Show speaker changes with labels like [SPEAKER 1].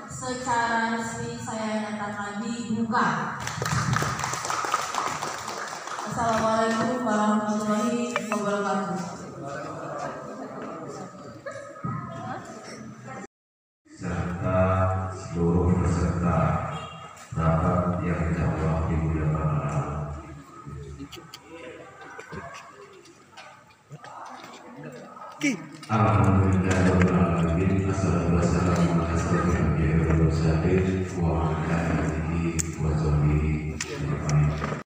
[SPEAKER 1] secara resmi saya nyatakan dibuka. Assalamualaikum warahmatullahi wabarakatuh.
[SPEAKER 2] Serta seluruh peserta rapat yang insyaallah dimuliakan Allah. Alhamdulillahirobbilalamin. Wassalatu wassalamu ala asyrofil anbiya'i wal mursalin wa ala alihi wa sahbihi ajma'in.